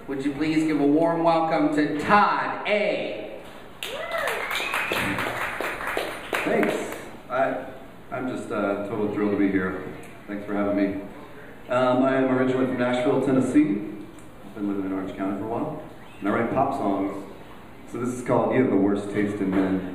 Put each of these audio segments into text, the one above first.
Would you please give a warm welcome to Todd A. Thanks. I'm just totally thrilled to be here. Thanks for having me. I am originally from Nashville, Tennessee. I've been living in Orange County for a while. And I write pop songs. So this is called You Have the Worst Taste in Men.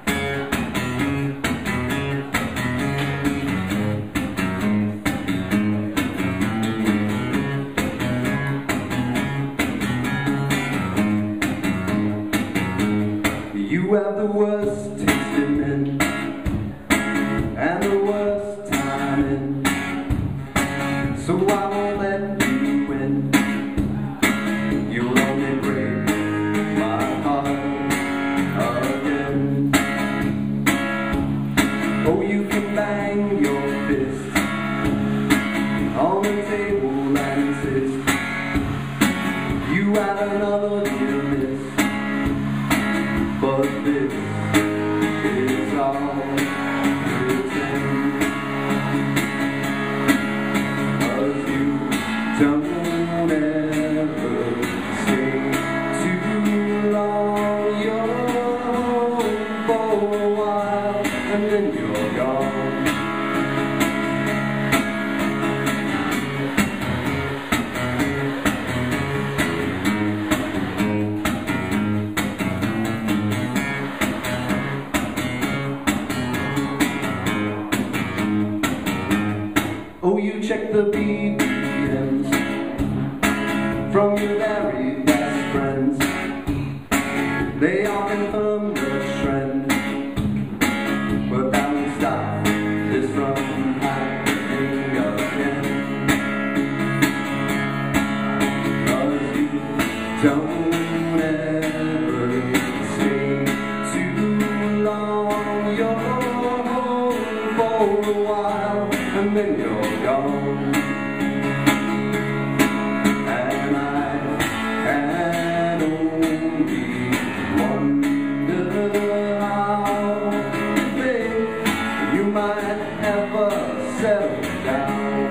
You have the worst taste in men, and the worst timing, so I won't let you win. You'll only break my heart again. Oh, you can bang your fist on the table and insist you have another to miss. But this is all pretend, 'cause you don't ever stay too long. You're home for a while and then you're gone. Oh, you check the BPMs from your very best friends. They all confirm the trend, but that won't stop this from happening again. 'Cause you don't ever stay too long. You're home for a while and then you're gone. And I can only wonder how you think you might ever settle down.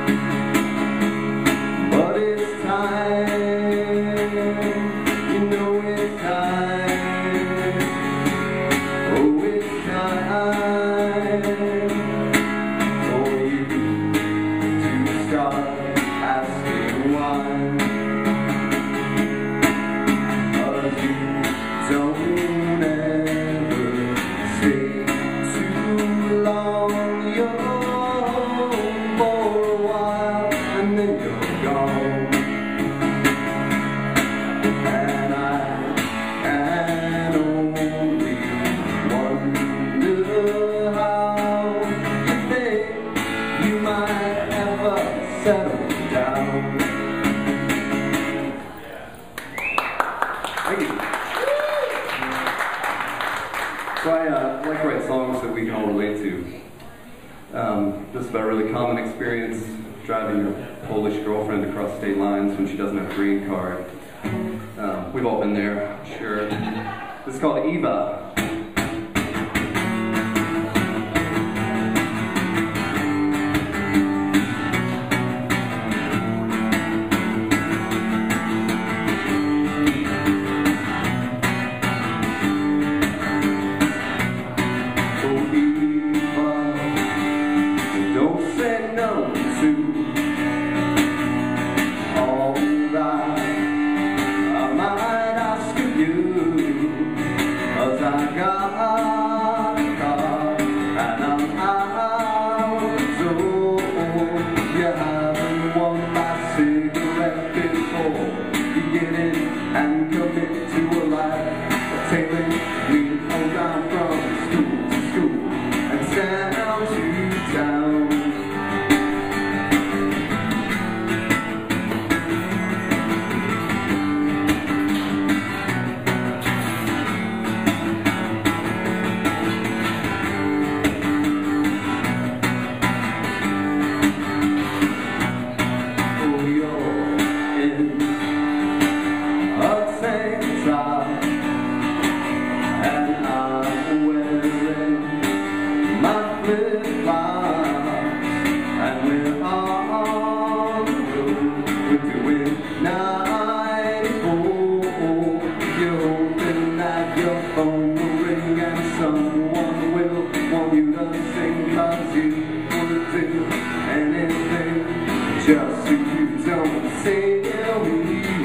But it's time, you know it's time. Oh, it's time for you to start asking why. 'Cause you don't ever stay too long. You're home for a while and then you're gone. And I can only wonder how you think you might ever settle down. Thank you. So I like to write songs that we can all relate to. This is about a really common experience, driving your Polish girlfriend across state lines when she doesn't have a green card. We've all been there, I'm sure. This is called Eva. Don't say no to all that I might ask of you, 'cause I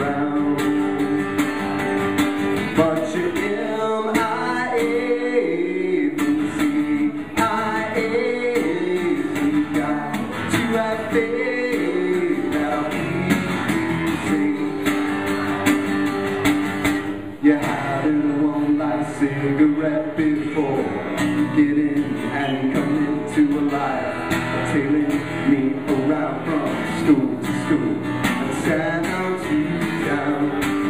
around. But you're M-I-A from C-I-A. You got to have faith, now you had one last cigarette before you get in and come into a life, tailing me around from school to school and stand out to down.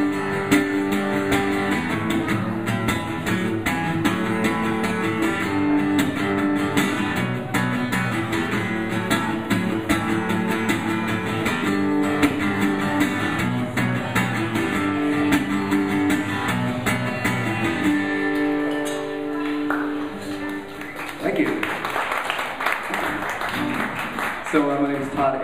Thank you. So my name is Todd A.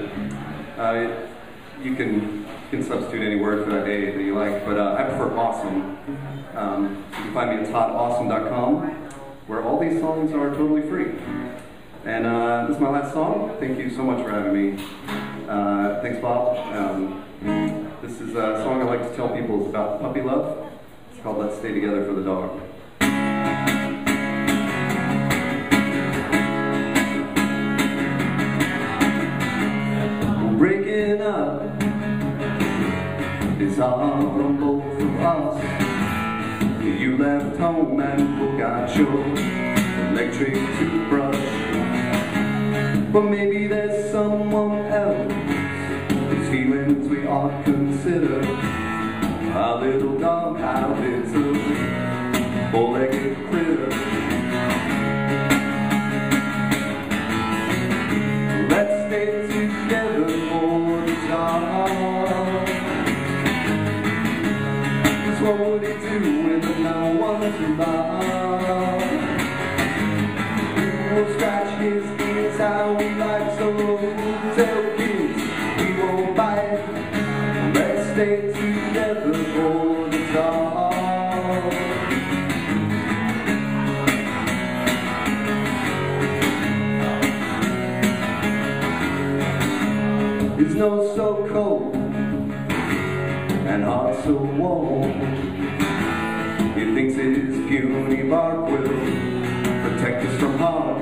You can substitute any word for that A that you like, but I prefer awesome. You can find me at toddawesome.com, where all these songs are totally free. And this is my last song. Thank you so much for having me. Thanks, Bob. This is a song I like to tell people is about puppy love. It's called Let's Stay Together for the Dog. Breaking up is hard on both of us. You left home and forgot your electric toothbrush. But maybe there's someone else whose feelings we ought to consider. Our little dog, our little four-legged critter. Let's stay together for the dog. 'Cause what would he do with no one to love? We'll scratch his ears how we like, so tell kids we won't bite. Let's stay together for the dog. His nose so cold and heart so warm. He thinks his puny bark will protect us from harm.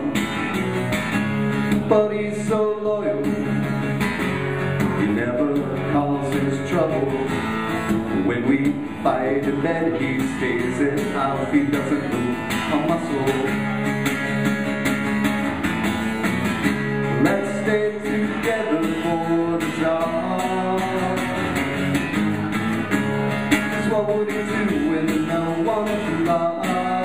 But he's so loyal, he never causes trouble. When we fight in bed, he stays in our feet, doesn't move a muscle. Let's stay together for the dog. 'Cause what would he do with no one to love?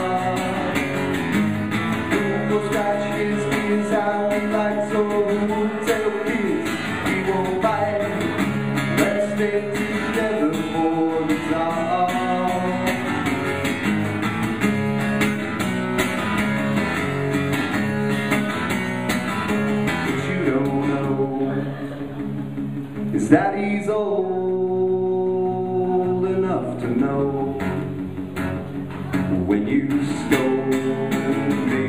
We'll scratch his ears how we like, so tell kids we won't bite. Let's stay together for the dog. What you don't know is that he's old enough to know when you stole me.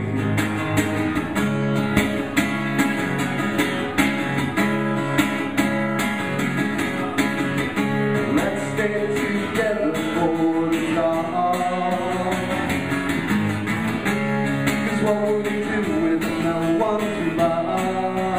Let's stay together for the dog. 'Cause what would he do with no one to love?